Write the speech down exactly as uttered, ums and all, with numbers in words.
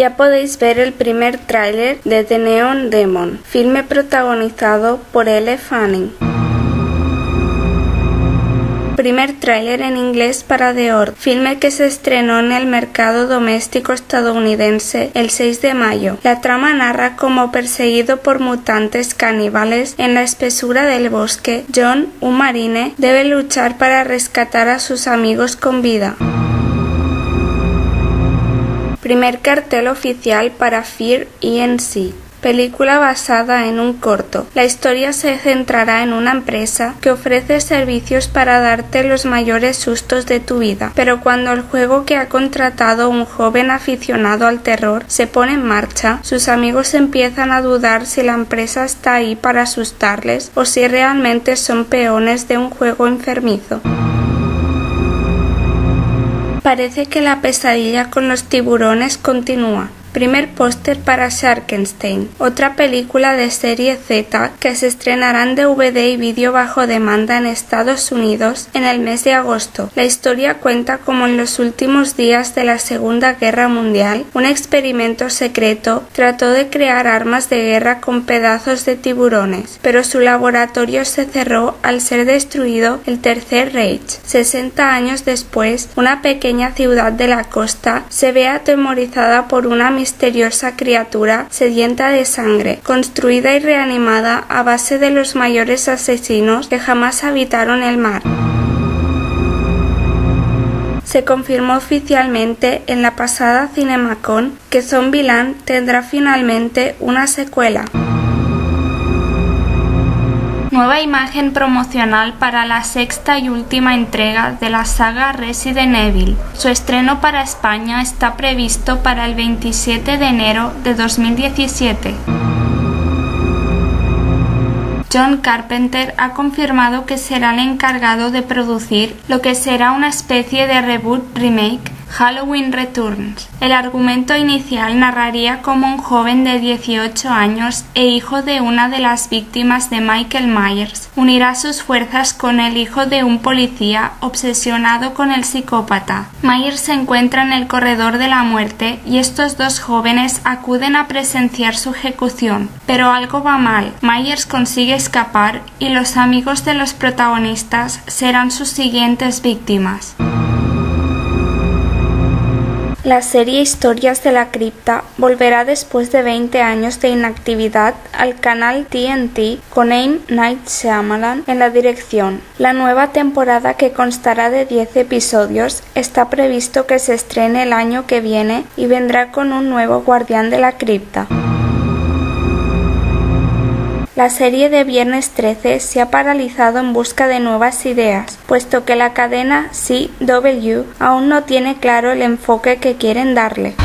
Ya podéis ver el primer tráiler de The Neon Demon, filme protagonizado por Elle Fanning. Primer tráiler en inglés para The Order, filme que se estrenó en el mercado doméstico estadounidense el seis de mayo. La trama narra cómo, perseguido por mutantes caníbales en la espesura del bosque, John, un marine, debe luchar para rescatar a sus amigos con vida. Primer cartel oficial para Fear E N C. Película basada en un corto. La historia se centrará en una empresa que ofrece servicios para darte los mayores sustos de tu vida, pero cuando el juego que ha contratado un joven aficionado al terror se pone en marcha, sus amigos empiezan a dudar si la empresa está ahí para asustarles o si realmente son peones de un juego enfermizo. Parece que la pesadilla con los tiburones continúa. Primer póster para Sharkenstein, otra película de serie Z que se estrenará en D V D y vídeo bajo demanda en Estados Unidos en el mes de agosto. La historia cuenta cómo en los últimos días de la Segunda Guerra Mundial, un experimento secreto trató de crear armas de guerra con pedazos de tiburones, pero su laboratorio se cerró al ser destruido el Tercer Reich. sesenta años después, una pequeña ciudad de la costa se ve atemorizada por una misteriosa criatura sedienta de sangre, construida y reanimada a base de los mayores asesinos que jamás habitaron el mar. Se confirmó oficialmente en la pasada CinemaCon que Zombieland tendrá finalmente una secuela. Nueva imagen promocional para la sexta y última entrega de la saga Resident Evil. Su estreno para España está previsto para el veintisiete de enero de dos mil diecisiete. John Carpenter ha confirmado que será el encargado de producir lo que será una especie de reboot remake, Halloween Returns. El argumento inicial narraría cómo un joven de dieciocho años e hijo de una de las víctimas de Michael Myers unirá sus fuerzas con el hijo de un policía obsesionado con el psicópata. Myers se encuentra en el corredor de la muerte y estos dos jóvenes acuden a presenciar su ejecución, pero algo va mal. Myers consigue escapar y los amigos de los protagonistas serán sus siguientes víctimas. La serie Historias de la Cripta volverá después de veinte años de inactividad al canal T N T con M. Night Shyamalan en la dirección. La nueva temporada, que constará de diez episodios, está previsto que se estrene el año que viene y vendrá con un nuevo guardián de la cripta. La serie de Viernes trece se ha paralizado en busca de nuevas ideas, puesto que la cadena C W aún no tiene claro el enfoque que quieren darle.